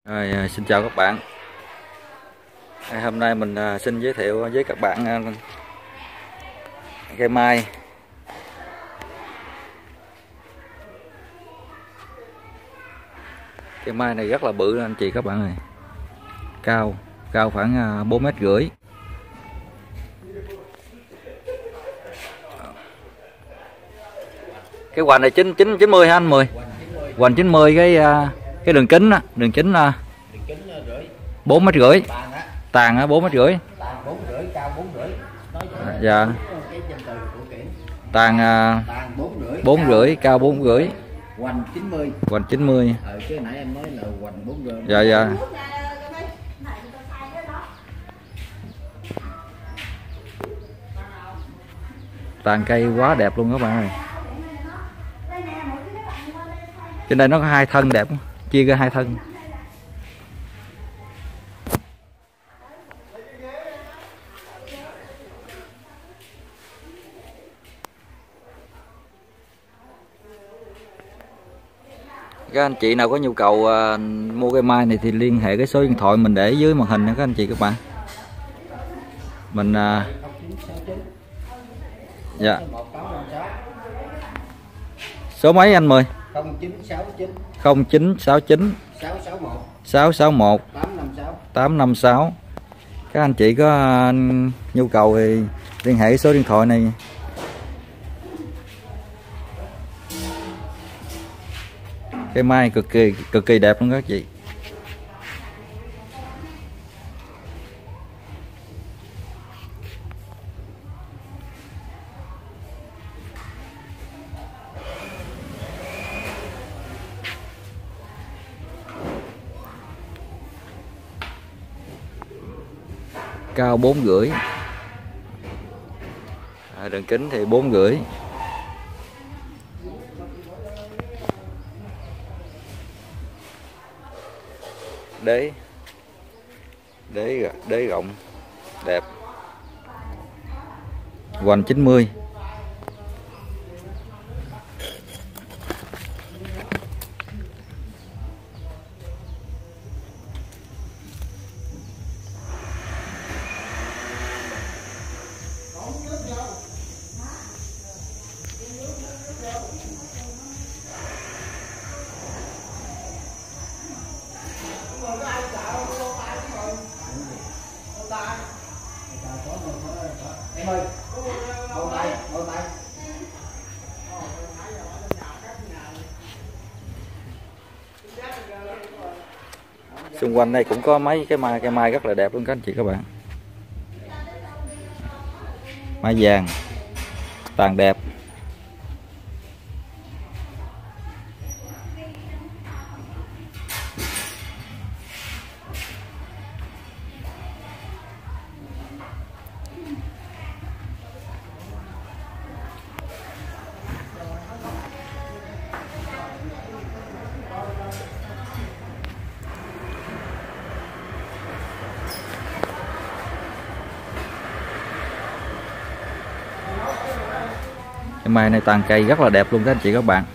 Xin chào các bạn. Hôm nay mình xin giới thiệu với các bạn cây mai. Cây mai này rất là bự anh chị các bạn ơi. Cao khoảng 4,5 m. Cái hoành này 90 ha anh Mười. Hoành 90 cái đường kính á, đường kính 4,5 m. Tàn á 4,5 m. Cao 4,5. Dạ. Tàn 4,5, cao 4,5. Hoành 90. Hoành 90. Chứ nãy em nói là hoành 4,5. Dạ. Tàn cây quá đẹp luôn các bạn ơi. Trên đây nó có 2 thân đẹp, chia ra 2 thân. Các anh chị nào có nhu cầu mua cây mai này thì liên hệ cái số điện thoại mình để dưới màn hình nha các anh chị các bạn. Mình dạ. Số mấy anh Mười? 0969 661 856. Các anh chị có nhu cầu thì liên hệ số điện thoại này. Cây mai cực kỳ đẹp luôn các chị. Cao 4,5. Đường kính thì 4,5. Đế rộng đẹp. Hoành 90. Em ơi, ngồi tay. Xung quanh đây cũng có mấy cái mai rất là đẹp luôn các anh chị các bạn. Mai vàng, tàn đẹp. Cái mai này tàn cây rất là đẹp luôn các anh chị các bạn.